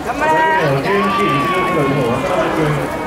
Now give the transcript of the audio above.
頑張れー。 11位、26番の渡辺君。